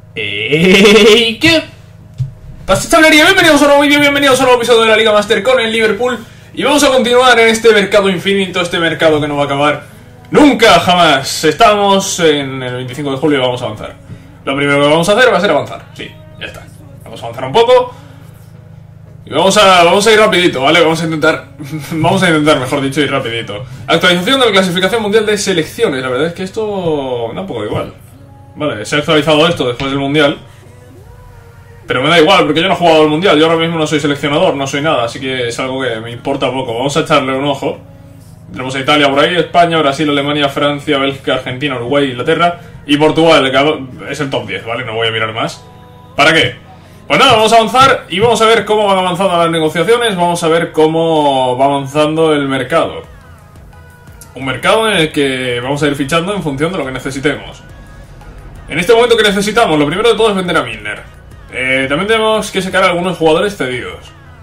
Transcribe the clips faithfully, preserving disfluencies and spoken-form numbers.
¡Ey! ¿Qué pasa, chavalería? Bienvenidos a un nuevo vídeo, bienvenidos a un nuevo episodio de la Liga Master con el Liverpool. Y vamos a continuar en este mercado infinito, este mercado que no va a acabar nunca, jamás. Estamos en el veinticinco de julio y vamos a avanzar. Lo primero que vamos a hacer va a ser avanzar, sí, ya está. Vamos a avanzar un poco y vamos a, vamos a ir rapidito, ¿vale? Vamos a intentar, vamos a intentar, mejor dicho, ir rapidito. Actualización de la clasificación mundial de selecciones. La verdad es que esto da un poco igual. Vale, se ha actualizado esto después del mundial, pero me da igual porque yo no he jugado al mundial. Yo ahora mismo no soy seleccionador, no soy nada, así que es algo que me importa poco. Vamos a echarle un ojo. Tenemos a Italia por ahí, España, Brasil, Alemania, Francia, Bélgica, Argentina, Uruguay, Inglaterra y Portugal, que es el top diez, ¿vale? No voy a mirar más. ¿Para qué? Pues nada, vamos a avanzar y vamos a ver cómo van avanzando las negociaciones. Vamos a ver cómo va avanzando el mercado. Un mercado en el que vamos a ir fichando en función de lo que necesitemos. En este momento, que necesitamos? Lo primero de todo es vender a Milner. Eh, también tenemos que sacar a algunos jugadores cedidos.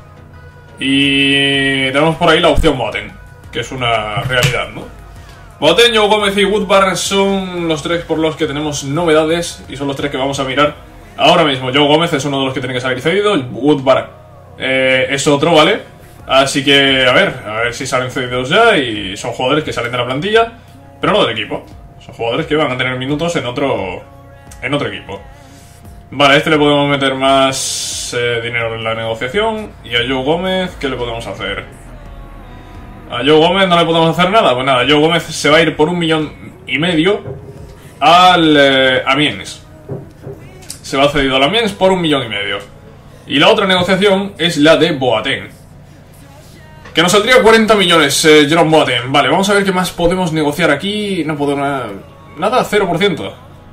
Y tenemos por ahí la opción Boateng, que es una realidad, ¿no? Boateng, Joe Gómez y Woodward son los tres por los que tenemos novedades y son los tres que vamos a mirar ahora mismo. Joe Gómez es uno de los que tiene que salir cedido, Woodward eh, es otro, ¿vale? Así que, a ver, a ver si salen cedidos ya. Y son jugadores que salen de la plantilla, pero no del equipo. Son jugadores que van a tener minutos en otro, en otro equipo. Vale, a este le podemos meter más eh, dinero en la negociación. Y a Joe Gómez, ¿qué le podemos hacer? A Joe Gómez no le podemos hacer nada. Pues nada, Joe Gómez se va a ir por un millón y medio al eh, Amiens. Se va cedido al Amiens por un millón y medio. Y la otra negociación es la de Boateng, que nos saldría cuarenta millones, eh, Jerome Boateng. Vale, vamos a ver qué más podemos negociar aquí. No puedo nada. Nada, cero por ciento.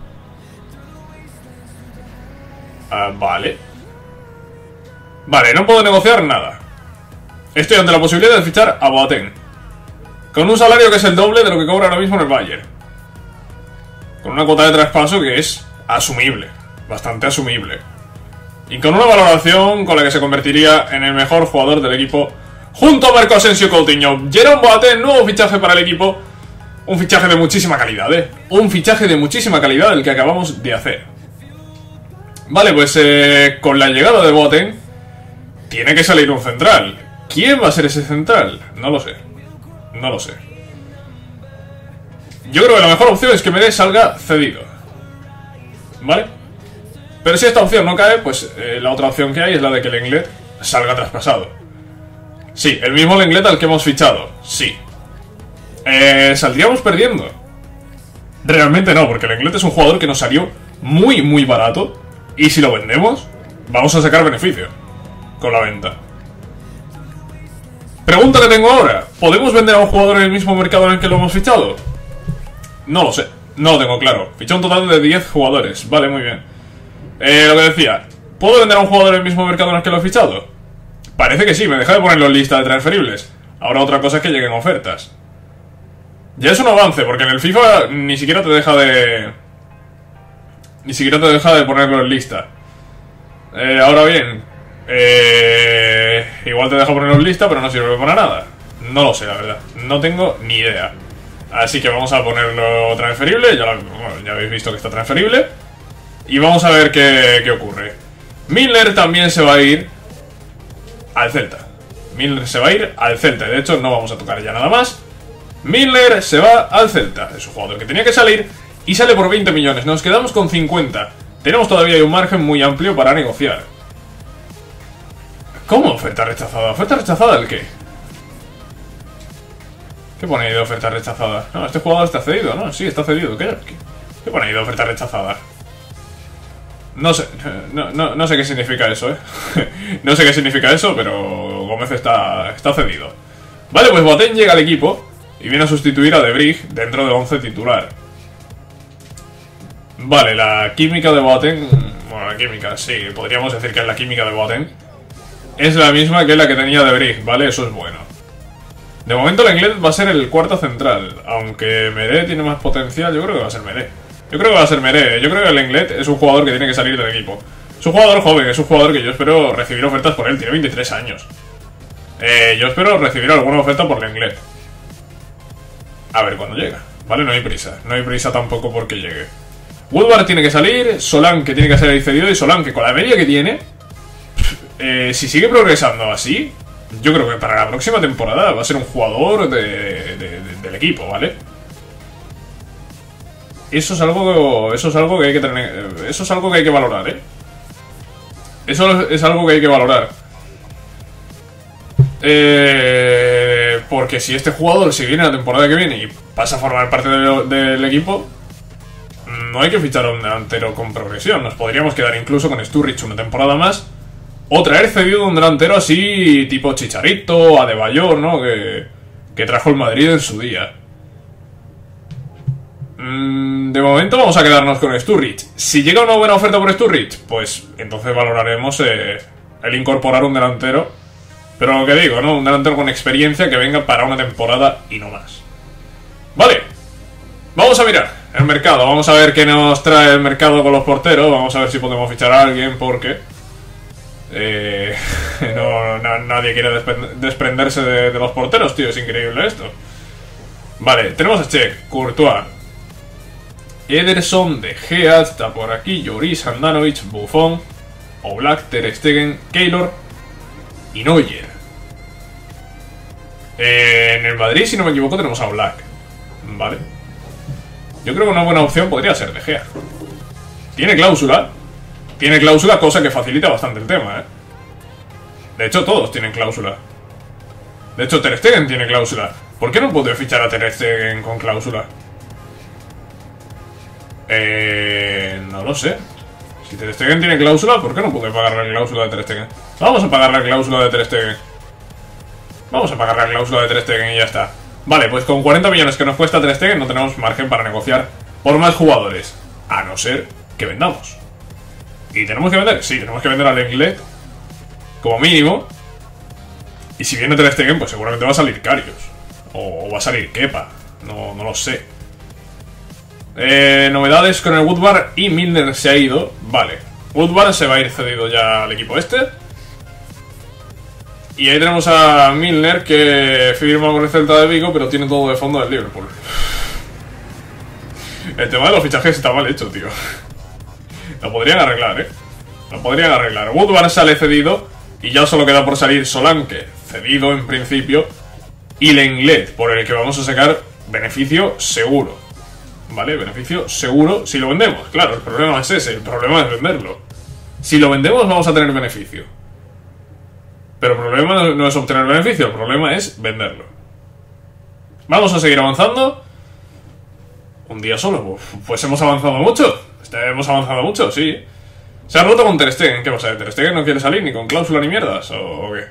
Uh, vale. Vale, no puedo negociar nada. Estoy ante la posibilidad de fichar a Boateng con un salario que es el doble de lo que cobra ahora mismo en el Bayern, con una cuota de traspaso que es asumible, bastante asumible, y con una valoración con la que se convertiría en el mejor jugador del equipo junto a Marco Asensio y Coutinho. Jerome Boateng, nuevo fichaje para el equipo. Un fichaje de muchísima calidad, ¿eh? Un fichaje de muchísima calidad el que acabamos de hacer. Vale, pues eh, con la llegada de Boateng tiene que salir un central. ¿Quién va a ser ese central? No lo sé. No lo sé. Yo creo que la mejor opción es que Medé salga cedido, ¿vale? Pero si esta opción no cae, pues eh, la otra opción que hay es la de que Lenglet salga traspasado. Sí, el mismo Lenglet al que hemos fichado. Sí. Eh, ¿Saldríamos perdiendo? Realmente no, porque Lenglet es un jugador que nos salió muy, muy barato. Y si lo vendemos, vamos a sacar beneficio con la venta. Pregunta que tengo ahora: ¿podemos vender a un jugador en el mismo mercado en el que lo hemos fichado? No lo sé, no lo tengo claro. Fiché un total de diez jugadores, vale, muy bien. eh, Lo que decía, ¿puedo vender a un jugador en el mismo mercado en el que lo he fichado? Parece que sí, me deja de ponerlo en lista de transferibles. Ahora otra cosa es que lleguen ofertas. Ya es un avance, porque en el FIFA ni siquiera te deja de... Ni siquiera te deja de ponerlo en lista. eh, Ahora bien, eh, igual te deja ponerlo en lista, pero no sirve para nada. No lo sé, la verdad, no tengo ni idea. Así que vamos a ponerlo transferible. Ya, lo, bueno, ya habéis visto que está transferible. Y vamos a ver qué, qué ocurre. Milner también se va a ir al Celta. Milner se va a ir al Celta. De hecho, no vamos a tocar ya nada más. Milner se va al Celta. Es un jugador que tenía que salir y sale por veinte millones. Nos quedamos con cincuenta. Tenemos todavía un margen muy amplio para negociar. ¿Cómo oferta rechazada? ¿Oferta rechazada el qué? ¿Qué pone ahí de oferta rechazada? No, este jugador está cedido, ¿no? Sí, está cedido. ¿Qué, qué, qué pone ahí de oferta rechazada? No sé, no, no, no sé qué significa eso, ¿eh? No sé qué significa eso, pero Gómez está, está cedido. Vale, pues Boateng llega al equipo y viene a sustituir a De Vrij dentro del once titular. Vale, la química de Boateng... Bueno, la química, sí, podríamos decir que es la química de Boateng. Es la misma que la que tenía De Vrij, ¿vale? Eso es bueno. De momento Lenglet va a ser el cuarto central, aunque Medé tiene más potencial. Yo creo que va a ser Medé. Yo creo que va a ser Medé. Yo creo que Lenglet es un jugador que tiene que salir del equipo. Es un jugador joven, es un jugador que yo espero recibir ofertas por él. Tiene veintitrés años. Eh, yo espero recibir alguna oferta por Lenglet. A ver cuándo llega, ¿vale? No hay prisa. No hay prisa tampoco porque llegue. Woodward tiene que salir, Solanke tiene que salir cedido, y Solanke con la media que tiene, eh, si sigue progresando así, yo creo que para la próxima temporada va a ser un jugador de, de, de, del equipo, ¿vale? Eso es algo, eso es algo que hay que tener, eso es algo que hay que valorar, ¿eh? Eso es algo que hay que valorar. Eh, porque si este jugador se viene la temporada que viene y pasa a formar parte de, del equipo, no hay que fichar a un delantero con progresión. Nos podríamos quedar incluso con Sturridge una temporada más, o traer cedido un delantero así tipo Chicharito, Adebayor, ¿no? Que, que trajo el Madrid en su día. Mm, de momento vamos a quedarnos con Sturridge. Si llega una buena oferta por Sturridge, pues entonces valoraremos eh, el incorporar un delantero. Pero lo que digo, ¿no? Un delantero con experiencia que venga para una temporada y no más. Vale. Vamos a mirar el mercado. Vamos a ver qué nos trae el mercado con los porteros. Vamos a ver si podemos fichar a alguien porque... Eh, no, na, nadie quiere desprenderse de, de los porteros, tío. Es increíble esto. Vale, tenemos a Cech, Courtois, Ederson, De Gea, está por aquí, Lloris, Handanovic, Buffon, Oblak, Ter Stegen, Keylor y Neuer. Eh, en el Madrid, si no me equivoco, tenemos a Oblak. Vale. Yo creo que una buena opción podría ser De Gea. Tiene cláusula. Tiene cláusula, cosa que facilita bastante el tema, ¿eh? De hecho, todos tienen cláusula. De hecho, Ter Stegen tiene cláusula. ¿Por qué no puede fichar a Ter Stegen con cláusula? Eh... No lo sé. Si Ter Stegen tiene cláusula, ¿por qué no puede pagar la cláusula de Ter Stegen? Vamos a pagar la cláusula de Ter Stegen. Vamos a pagar la cláusula de Ter Stegen y ya está. Vale, pues con cuarenta millones que nos cuesta Ter Stegen no tenemos margen para negociar por más jugadores. A no ser que vendamos. ¿Y tenemos que vender? Sí, tenemos que vender al Lenglet como mínimo. Y si viene Ter Stegen, pues seguramente va a salir Karius. O, o va a salir Kepa. No, no lo sé. Eh, novedades con el Woodward y Milner se ha ido. Vale. Woodward se va a ir cedido ya al equipo este. Y ahí tenemos a Milner que firma con el Celta de Vigo, pero tiene todo de fondo del Liverpool. El tema de los fichajes está mal hecho, tío. Lo podrían arreglar, ¿eh? Lo podrían arreglar. Woodward sale cedido y ya solo queda por salir Solanke, cedido en principio, y Lenglet, por el que vamos a sacar beneficio seguro. ¿Vale? Beneficio seguro si lo vendemos. Claro, el problema es ese, el problema es venderlo. Si lo vendemos vamos a tener beneficio. Pero el problema no es obtener beneficio, el problema es venderlo. Vamos a seguir avanzando. Un día solo, pues hemos avanzado mucho. Hemos avanzado mucho, sí. Se ha roto con Ter Stegen. ¿Qué pasa? ¿Ter Stegen no quiere salir ni con cláusula ni mierdas? ¿O, o qué?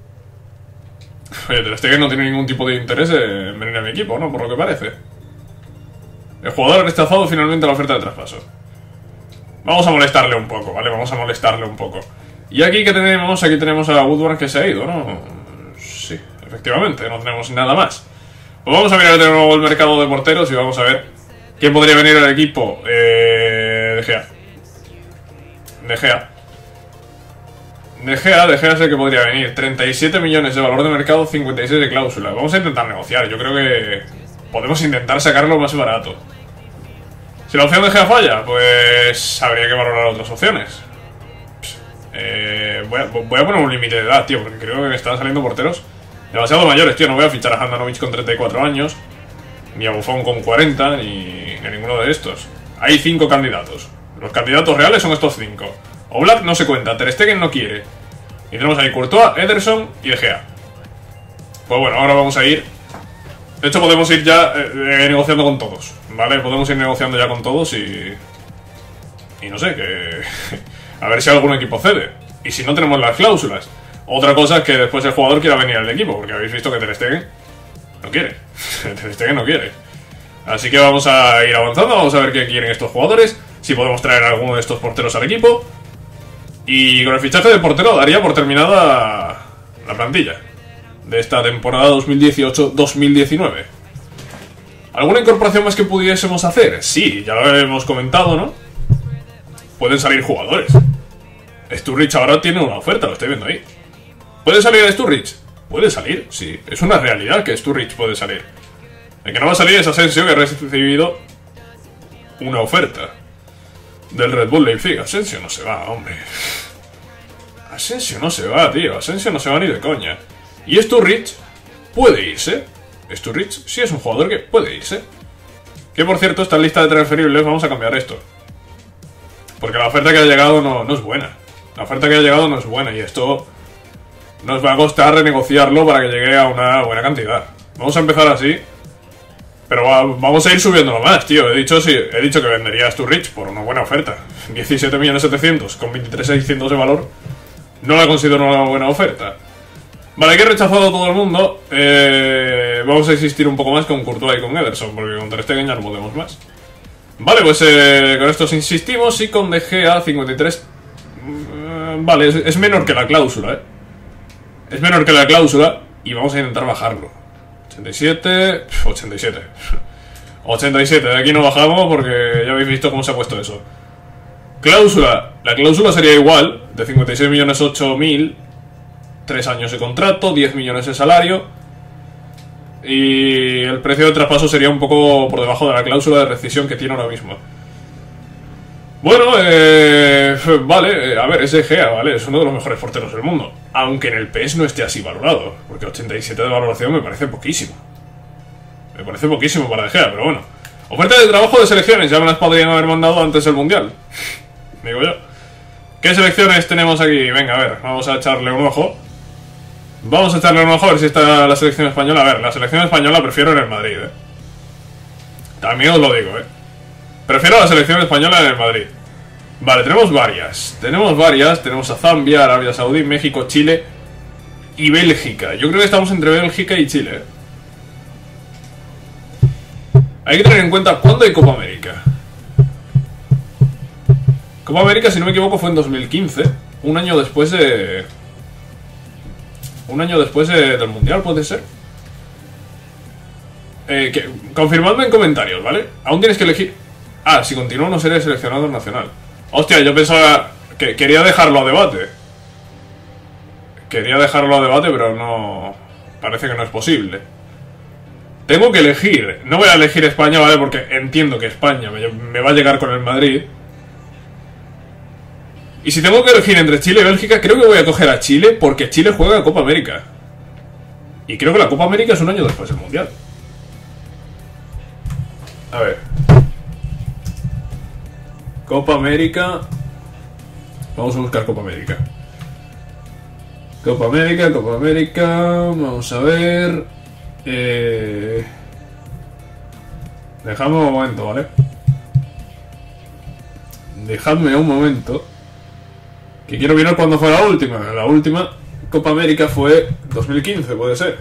Oye, Ter Stegen no tiene ningún tipo de interés en venir a mi equipo, ¿no? Por lo que parece. El jugador ha rechazado finalmente la oferta de traspaso. Vamos a molestarle un poco, ¿vale? Vamos a molestarle un poco. Y aquí que tenemos, aquí tenemos a Woodward que se ha ido, ¿no? Sí, efectivamente, no tenemos nada más. Pues vamos a mirar de nuevo el mercado de porteros y vamos a ver quién podría venir al equipo. Eh... De Gea. De Gea. De Gea, De Gea es el que podría venir. treinta y siete millones de valor de mercado, cincuenta y seis de cláusula. Vamos a intentar negociar, yo creo que podemos intentar sacarlo más barato. Si la opción de Gea falla, pues habría que valorar otras opciones. Eh, voy, a, voy a poner un límite de edad, tío, porque creo que me están saliendo porteros demasiado mayores, tío. No voy a fichar a Handanovic con treinta y cuatro años, ni a Buffon con cuarenta, ni a ninguno de estos. Hay cinco candidatos. Los candidatos reales son estos cinco. Oblak no se cuenta, Ter Stegen no quiere. Y tenemos ahí Courtois, Ederson y De Gea. Pues bueno, ahora vamos a ir. De hecho podemos ir ya eh, eh, negociando con todos, ¿vale? Podemos ir negociando ya con todos y... Y no sé, que... a ver si algún equipo cede. Y si no tenemos las cláusulas. Otra cosa es que después el jugador quiera venir al equipo, porque habéis visto que Ter Stegen no quiere. Ter Stegen no quiere. Así que vamos a ir avanzando, vamos a ver qué quieren estos jugadores, si podemos traer a alguno de estos porteros al equipo. Y con el fichaje de portero daría por terminada la plantilla de esta temporada dos mil dieciocho dos mil diecinueve. ¿Alguna incorporación más que pudiésemos hacer? Sí, ya lo hemos comentado, ¿no? Pueden salir jugadores. Sturridge ahora tiene una oferta, lo estoy viendo ahí. ¿Puede salir Sturridge? Puede salir, sí. Es una realidad que Sturridge puede salir. El que no va a salir es Asensio, que ha recibido una oferta. del Red Bull Leipzig. Asensio no se va, hombre. Asensio no se va, tío. Asensio no se va ni de coña. Y Sturridge puede irse. Sturridge sí es un jugador que puede irse. Que por cierto, esta lista de transferibles, vamos a cambiar esto. Porque la oferta que ha llegado no, no es buena. La oferta que ha llegado no es buena y esto nos va a costar renegociarlo para que llegue a una buena cantidad. Vamos a empezar así. Pero va, vamos a ir subiéndolo más, tío. He dicho, sí, he dicho que vendería a Sturridge por una buena oferta. diecisiete millones setecientos con veintitrés mil seiscientos de valor. No la considero una buena oferta. Vale, que he rechazado a todo el mundo. Eh, vamos a insistir un poco más con Courtois y con Ederson, porque con Ter Stegen ya no podemos más. Vale, pues eh, con estos insistimos y con De Gea cincuenta y tres... Eh, vale, es, es menor que la cláusula, ¿eh? Es menor que la cláusula y vamos a intentar bajarlo. ochenta y siete... ochenta y siete. ochenta y siete, de aquí no bajamos porque ya habéis visto cómo se ha puesto eso. Cláusula. La cláusula sería igual, de cincuenta y seis millones ocho mil... tres años de contrato, diez millones de salario. Y el precio de traspaso sería un poco por debajo de la cláusula de rescisión que tiene ahora mismo. Bueno, eh, vale, eh, a ver, es De Gea, ¿vale? Es uno de los mejores porteros del mundo. Aunque en el P E S no esté así valorado. Porque ochenta y siete de valoración me parece poquísimo. Me parece poquísimo para De Gea, pero bueno. Oferta de trabajo de selecciones, ya me las podrían haber mandado antes del Mundial. Digo yo. ¿Qué selecciones tenemos aquí? Venga, a ver, vamos a echarle un ojo. Vamos a echarle un ojo a ver si está la selección española. A ver, la selección española prefiero en el Madrid, eh. También os lo digo, eh. Prefiero la selección española en el Madrid. Vale, tenemos varias. Tenemos varias. Tenemos a Zambia, Arabia Saudí, México, Chile y Bélgica. Yo creo que estamos entre Bélgica y Chile, eh. Hay que tener en cuenta cuándo hay Copa América. Copa América, si no me equivoco, fue en dos mil quince. Un año después de... Un año después de, del Mundial, puede ser. Eh, que, confirmadme en comentarios, ¿vale? Aún tienes que elegir... Ah, si continúo no seré seleccionador nacional. Hostia, yo pensaba que quería dejarlo a debate. Quería dejarlo a debate, pero no... Parece que no es posible. Tengo que elegir. No voy a elegir España, ¿vale? Porque entiendo que España me, me va a llegar con el Madrid. Y si tengo que elegir entre Chile y Bélgica, creo que voy a coger a Chile porque Chile juega Copa América. Y creo que la Copa América es un año después del Mundial. A ver. Copa América. Vamos a buscar Copa América. Copa América, Copa América. Vamos a ver. Eh... Dejadme un momento, ¿vale? Dejadme un momento. Que quiero mirar cuándo fue la última. La última Copa América fue dos mil quince, puede ser.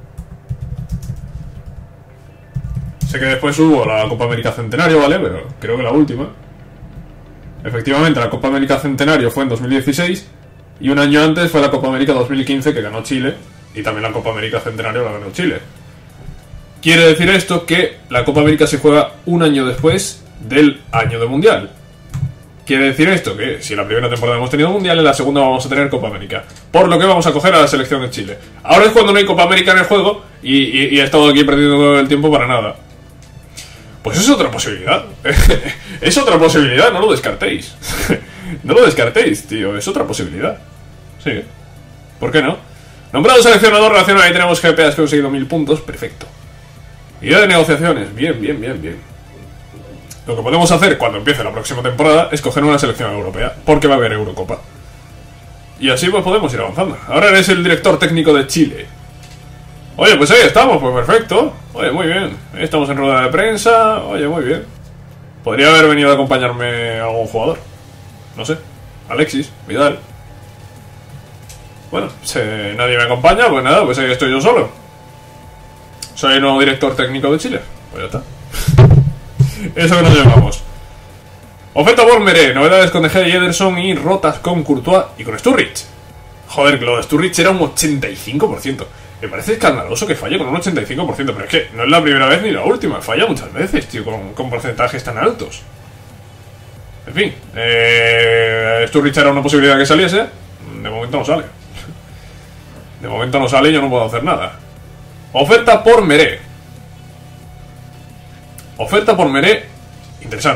Sé que después hubo la Copa América Centenario, ¿vale? Pero creo que la última. Efectivamente, la Copa América Centenario fue en dos mil dieciséis. Y un año antes fue la Copa América dos mil quince que ganó Chile. Y también la Copa América Centenario la ganó Chile. Quiere decir esto que la Copa América se juega un año después del año de Mundial. Quiere decir esto que si en la primera temporada hemos tenido Mundial, en la segunda vamos a tener Copa América. Por lo que vamos a coger a la selección de Chile. Ahora es cuando no hay Copa América en el juego y, y, y he estado aquí perdiendo el tiempo para nada. Pues es otra posibilidad. Es otra posibilidad, no lo descartéis. No lo descartéis, tío, es otra posibilidad. Sí, ¿por qué no? Nombrado seleccionador nacional, ahí tenemos G P, has conseguido mil puntos, perfecto. Idea de negociaciones, bien, bien, bien, bien. Lo que podemos hacer cuando empiece la próxima temporada es coger una selección europea, porque va a haber Eurocopa. Y así pues podemos ir avanzando. Ahora eres el director técnico de Chile. Oye, pues ahí estamos, pues perfecto. Oye, muy bien. Ahí estamos en rueda de prensa. Oye, muy bien. Podría haber venido a acompañarme algún jugador. No sé. Alexis, Vidal. Bueno, si nadie me acompaña, pues nada, pues ahí estoy yo solo. Soy el nuevo director técnico de Chile. Pues ya está. Eso que nos llevamos. Oferta por Meré, novedades con De Gea y Ederson y rotas con Courtois y con Sturridge. Joder, que lo de Sturridge era un ochenta y cinco por ciento. Me parece escandaloso que falle con un ochenta y cinco por ciento, pero es que no es la primera vez ni la última. Falla muchas veces, tío, con, con porcentajes tan altos. En fin, eh, Sturridge era una posibilidad que saliese. De momento no sale. De momento no sale y yo no puedo hacer nada. Oferta por Meré. Oferta por Meré, interesante.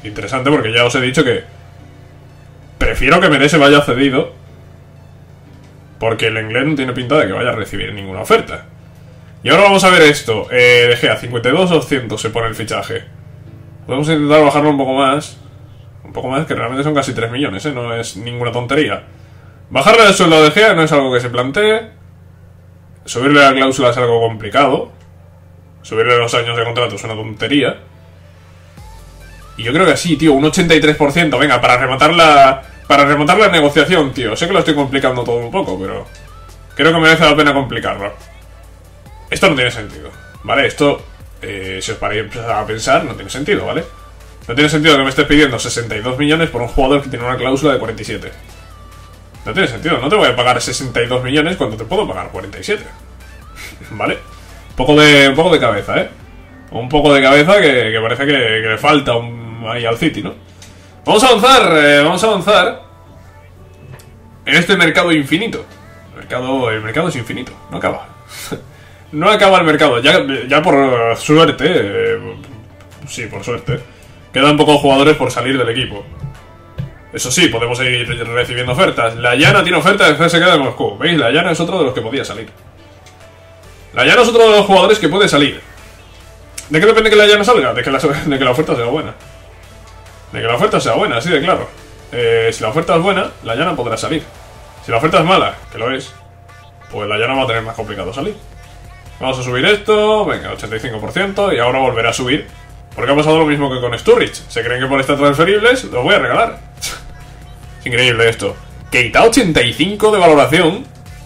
Interesante porque ya os he dicho que prefiero que Meré se vaya cedido, porque el inglés no tiene pinta de que vaya a recibir ninguna oferta. Y ahora vamos a ver esto. Eh, De Gea, cincuenta y dos doscientos se pone el fichaje. Podemos intentar bajarlo un poco más. Un poco más, que realmente son casi tres millones, ¿eh? No es ninguna tontería. Bajarle el sueldo de Gea no es algo que se plantee. Subirle la cláusula es algo complicado. Subirle los años de contrato es una tontería. Y yo creo que sí, tío, un ochenta y tres por ciento. Venga, para rematar la... Para rematar la negociación, tío. Sé que lo estoy complicando todo un poco, pero creo que merece la pena complicarlo. Esto no tiene sentido, ¿vale? Esto, eh, si os paráis a pensar, no tiene sentido, ¿vale? No tiene sentido que me estés pidiendo sesenta y dos millones por un jugador que tiene una cláusula de cuarenta y siete. No tiene sentido, no te voy a pagar sesenta y dos millones cuando te puedo pagar cuarenta y siete. ¿Vale? Un poco de, un poco de cabeza, ¿eh? Un poco de cabeza que, que parece que, que le falta un, ahí al City, ¿no? Vamos a avanzar, eh, vamos a avanzar en este mercado infinito. El mercado, el mercado es infinito, no acaba. No acaba el mercado, ya, ya por suerte, eh, sí, por suerte, quedan pocos jugadores por salir del equipo. Eso sí, podemos seguir recibiendo ofertas. La Llana tiene oferta de C S K de Moscú. ¿Veis? La Llana es otro de los que podía salir. La Llana es otro de los jugadores que puede salir. ¿De qué depende que la Llana salga? De que la, de que la oferta sea buena. De que la oferta sea buena, así de claro. Eh, si la oferta es buena, la Llana podrá salir. Si la oferta es mala, que lo es, pues la Llana va a tener más complicado salir. Vamos a subir esto, venga, ochenta y cinco por ciento, y ahora volverá a subir. Porque ha pasado lo mismo que con Sturridge. Se creen que por estar transferibles los voy a regalar. Es increíble esto. Keita ochenta y cinco de valoración.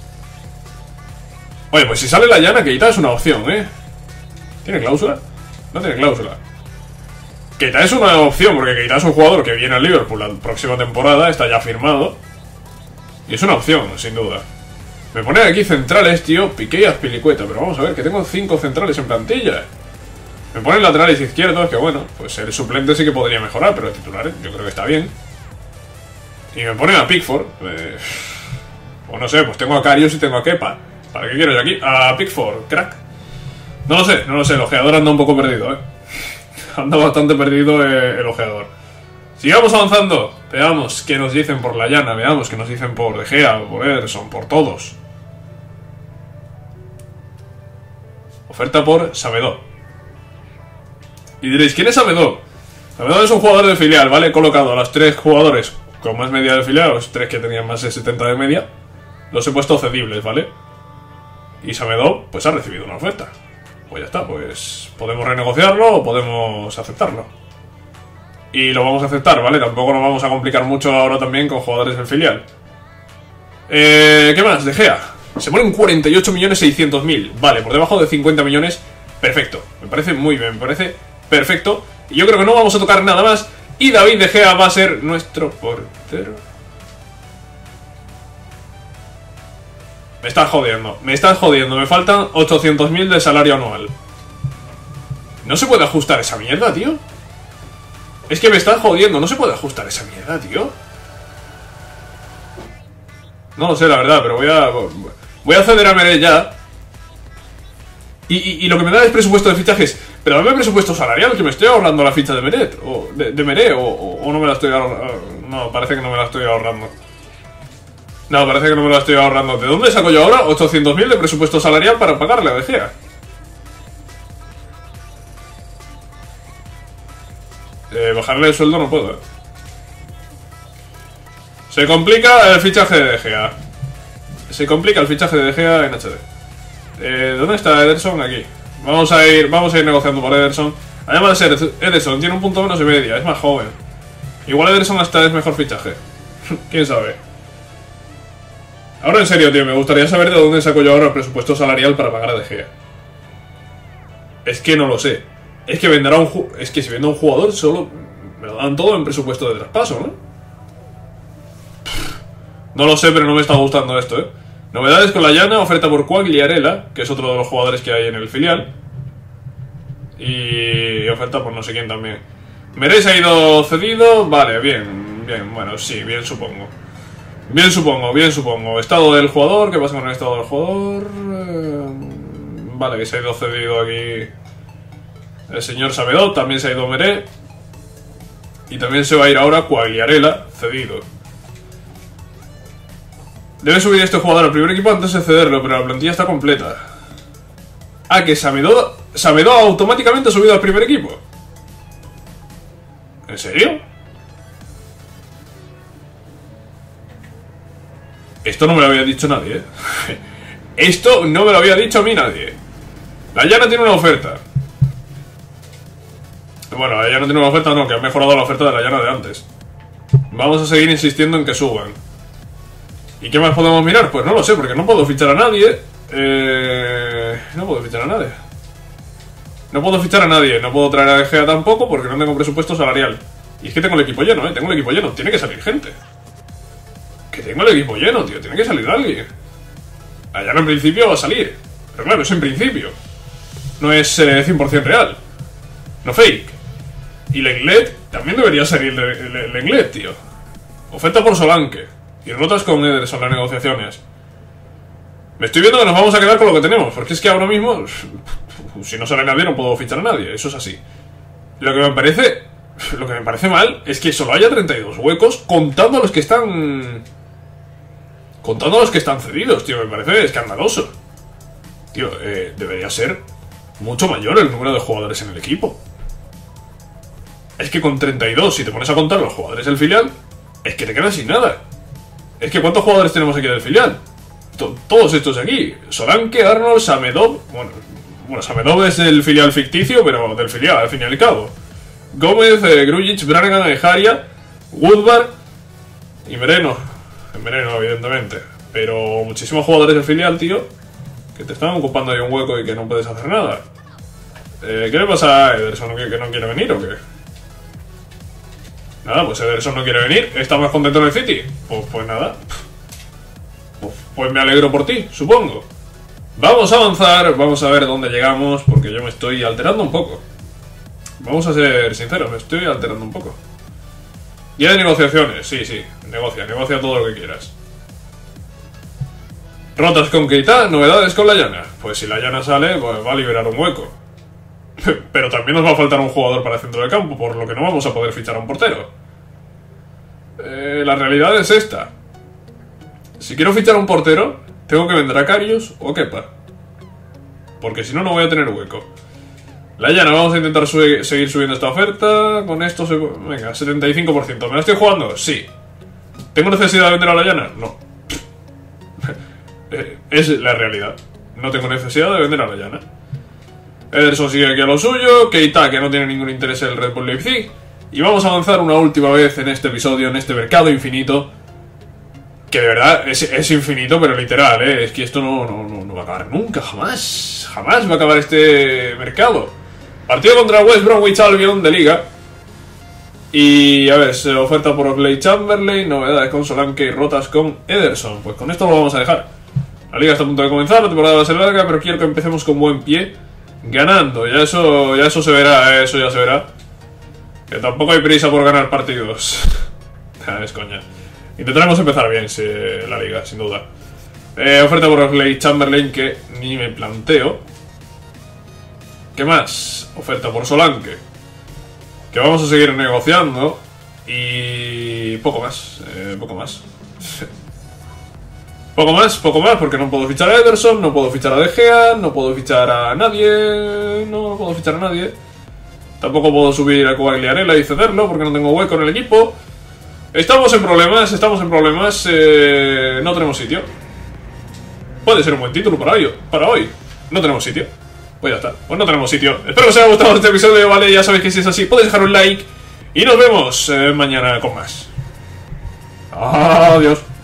Oye, pues si sale la Llana, Keita es una opción, ¿eh? ¿Tiene cláusula? No tiene cláusula. Keita es una opción, porque Keita es un jugador que viene al Liverpool la próxima temporada, está ya firmado. Y es una opción, sin duda. Me pone aquí centrales, tío, Piqué y Azpilicueta. Pero vamos a ver, que tengo cinco centrales en plantilla. Me ponen laterales izquierdos, que bueno, pues el suplente sí que podría mejorar, pero el titular yo creo que está bien. Y me ponen a Pickford. Eh, o no sé, pues tengo a Karius y tengo a Kepa. ¿Para qué quiero yo aquí? A Pickford, crack. No lo sé, no lo sé, el ojeador anda un poco perdido, eh. Anda bastante perdido eh, el ojeador. Sigamos avanzando. Veamos qué nos dicen por la Llana, veamos qué nos dicen por De Gea, por Ederson, por todos. Oferta por Semedo. Y diréis, ¿quién es Semedo? Semedo es un jugador de filial, ¿vale? He colocado a los tres jugadores con más media de filial, los tres que tenían más de setenta de media, los he puesto cedibles, ¿vale? Y Semedo, pues ha recibido una oferta. Pues ya está, pues podemos renegociarlo o podemos aceptarlo. Y lo vamos a aceptar, ¿vale? Tampoco nos vamos a complicar mucho ahora también con jugadores del filial. Eh, ¿Qué más? De Gea. Se ponen cuarenta y ocho millones seiscientos mil. Vale, por debajo de cincuenta millones. Perfecto. Me parece muy bien, me parece perfecto. Y yo creo que no vamos a tocar nada más. Y David De Gea va a ser nuestro portero. Me estás jodiendo, me estás jodiendo. Me faltan ochocientos mil de salario anual. ¿No se puede ajustar esa mierda, tío? Es que me estás jodiendo, no se puede ajustar esa mierda, tío. No lo sé, la verdad, pero voy a... Voy a acceder a Meré ya. Y, y, y lo que me da es presupuesto de fichajes. Pero dame presupuesto salarial, que me estoy ahorrando la ficha de Meré. O de, de Meré, o, o, o no me la estoy ahorrando. No, parece que no me la estoy ahorrando. No, parece que no me la estoy ahorrando. ¿De dónde saco yo ahora ochocientos mil de presupuesto salarial para pagarle a De Gea? Eh, bajarle el sueldo no puedo, eh. Se complica el fichaje de De Gea. Se complica el fichaje de De Gea en H D. Eh, ¿Dónde está Ederson? Aquí. Vamos a ir, vamos a ir negociando por Ederson. Además de ser Ederson, tiene un punto menos de media, es más joven. Igual Ederson hasta es mejor fichaje. ¿Quién sabe? Ahora en serio, tío, me gustaría saber de dónde saco yo ahora el presupuesto salarial para pagar a De Gea. Es que no lo sé. Es que venderá un ju es que si vendo a un jugador solo me lo dan todo en presupuesto de traspaso, ¿no? No lo sé, pero no me está gustando esto, ¿eh? Novedades con la Llana, oferta por Quagliarella, que es otro de los jugadores que hay en el filial. Y oferta por no sé quién también. Meré se ha ido cedido, vale, bien, bien, bueno, sí, bien supongo. Bien supongo, bien supongo. Estado del jugador, ¿qué pasa con el estado del jugador? Eh, vale, que se ha ido cedido aquí el señor Semedo, también se ha ido Meré. Y también se va a ir ahora Quagliarella, cedido. Debe subir este jugador al primer equipo antes de cederlo, pero la plantilla está completa. Ah, que Samedo, Samedo automáticamente ha subido al primer equipo. ¿En serio? Esto no me lo había dicho nadie, ¿eh? Esto no me lo había dicho a mí nadie. La Llana tiene una oferta. Bueno, la Llana tiene una oferta, no, que ha mejorado la oferta de la Llana de antes. Vamos a seguir insistiendo en que suban. ¿Y qué más podemos mirar? Pues no lo sé, porque no puedo fichar a nadie. Eh... No puedo fichar a nadie. No puedo fichar a nadie. No puedo traer a De Gea tampoco, porque no tengo presupuesto salarial. Y es que tengo el equipo lleno, ¿eh? Tengo el equipo lleno. Tiene que salir gente. Que tengo el equipo lleno, tío. Tiene que salir alguien. La Llana en principio va a salir. Pero claro, es en principio. No es eh, cien por cien real. No fake. Y Lenglet también debería salir Lenglet, tío. Oferta por Solanke. Y rotas con Ederson las negociaciones. Me estoy viendo que nos vamos a quedar con lo que tenemos. Porque es que ahora mismo, si no sale nadie, no puedo fichar a nadie. Eso es así. Lo que me parece Lo que me parece mal es que solo haya treinta y dos huecos, contando a los que están... Contando a los que están cedidos, tío. Me parece escandaloso. Tío, eh, debería ser mucho mayor el número de jugadores en el equipo. Es que con treinta y dos, si te pones a contar los jugadores del filial, es que te quedas sin nada. Es que ¿cuántos jugadores tenemos aquí del filial? T Todos estos de aquí. Solanke, Arnold, Samedov. Bueno, bueno, Samedov es del filial ficticio, pero del filial, al fin y al cabo. Gómez, eh, Grujic, Brannigan, Ejaria, Woodward y Mereno. Mereno, evidentemente. Pero muchísimos jugadores del filial, tío, que te están ocupando ahí un hueco y que no puedes hacer nada. Eh, ¿Qué le pasa a Ederson? ¿Que, que no quiere venir o qué? Nada, pues Ederson no quiere venir. ¿Está más contento en el City? Pues, pues nada. Pues, pues me alegro por ti, supongo. Vamos a avanzar, vamos a ver dónde llegamos, porque yo me estoy alterando un poco. Vamos a ser sinceros, me estoy alterando un poco. Ya de negociaciones, sí, sí. Negocia, negocia todo lo que quieras. Rotas con Keita, novedades con la Llana. Pues si la Llana sale, pues va a liberar un hueco. Pero también nos va a faltar un jugador para el centro del campo, por lo que no vamos a poder fichar a un portero. Eh, la realidad es esta. Si quiero fichar a un portero, tengo que vender a Karius o Kepa. Porque si no, no voy a tener hueco. La Llana, vamos a intentar sub seguir subiendo esta oferta. Con esto, se... venga, setenta y cinco por ciento. ¿Me la estoy jugando? Sí. ¿Tengo necesidad de vender a la Llana? No. Es la realidad. No tengo necesidad de vender a la Llana. Ederson sigue aquí a lo suyo. Keita, que no tiene ningún interés en el Red Bull Leipzig. Y vamos a avanzar una última vez en este episodio, en este mercado infinito. Que de verdad es, es infinito, pero literal, ¿eh? Es que esto no, no, no, no va a acabar nunca, jamás. Jamás va a acabar este mercado. Partido contra West Bromwich Albion de Liga. Y a ver, se oferta por Oxlade Chamberlain, novedades con Solanke y rotas con Ederson. Pues con esto lo vamos a dejar. La liga está a punto de comenzar, la temporada va a ser larga, pero quiero que empecemos con buen pie, ganando. Ya eso, ya eso se verá, eso ya se verá. Que tampoco hay prisa por ganar partidos. Es coña. Intentaremos empezar bien si, la liga, sin duda. Eh, oferta por Oxlade Chamberlain que ni me planteo. ¿Qué más? Oferta por Solanke, que vamos a seguir negociando. Y poco más, eh, poco más. Poco más, poco más, porque no puedo fichar a Ederson, no puedo fichar a De Gea, no puedo fichar a nadie, no, no puedo fichar a nadie. Tampoco puedo subir a Quagliarella y cederlo porque no tengo hueco en el equipo. Estamos en problemas, estamos en problemas, eh, no tenemos sitio. Puede ser un buen título para hoy, para hoy. No tenemos sitio. Pues ya está, pues no tenemos sitio. Espero que os haya gustado este episodio, ¿vale? Ya sabéis que si es así, podéis dejar un like. Y nos vemos eh, mañana con más. Adiós.